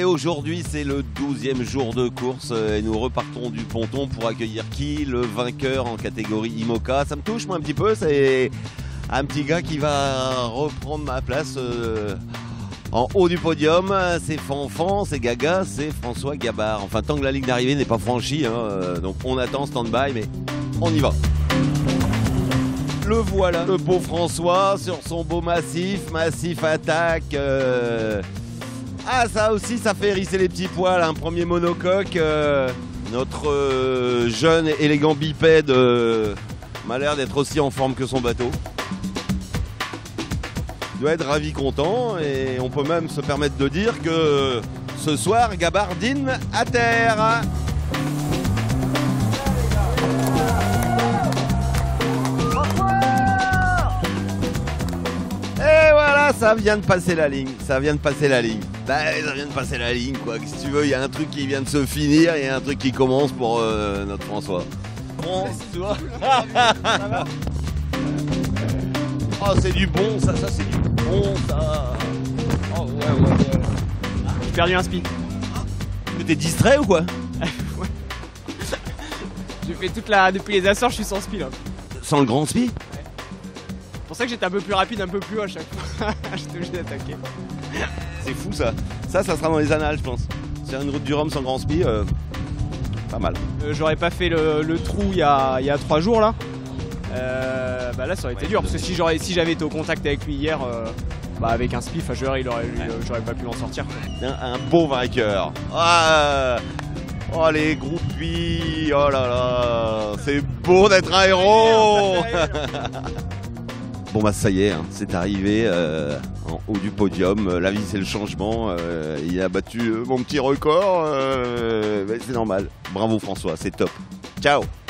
aujourd'hui c'est le 12e jour de course et nous repartons du ponton pour accueillir qui? Le vainqueur en catégorie IMOCA. Ça me touche moi un petit peu, c'est un petit gars qui va reprendre ma place en haut du podium. C'est Fanfan, c'est Gaga, c'est François Gabard. Enfin tant que la ligne d'arrivée n'est pas franchie, donc on attend stand-by mais on y va. Le voilà, le beau François sur son beau massif attaque. Ah ça aussi ça fait hérisser les petits poils, un premier monocoque. Notre jeune élégant bipède m'a l'air d'être aussi en forme que son bateau. Il doit être ravi content et on peut même se permettre de dire que ce soir Gabard dîne à terre. Et voilà, ça vient de passer la ligne, ça vient de passer la ligne. Bah, ça vient de passer la ligne, quoi. Si tu veux, il y a un truc qui vient de se finir, il y a un truc qui commence pour notre François. François. Oh, c'est du bon, ça c'est du bon, ça. Oh, ouais. J'ai perdu un spi. T'es distrait ou quoi? Ouais. J'ai fait depuis les Açores, je suis sans spi là. Sans le grand spi? C'est pour ça que j'étais un peu plus rapide, un peu plus haut à chaque fois. J'étais obligé d'attaquer. C'est fou ça. Ça sera dans les annales, je pense. Sur une route du Rhum sans grand spi, pas mal. J'aurais pas fait le trou il y a 3 jours là. Bah là ça aurait été dur parce que si j'avais été au contact avec lui hier, avec un spi, j'aurais pas pu m'en sortir. Un beau vainqueur. Ah, oh les groupies, oh là là, c'est beau d'être un héros. Bon bah ça y est, hein, c'est arrivé en haut du podium, la vie c'est le changement, il a battu mon petit record, c'est normal. Bravo François, c'est top. Ciao.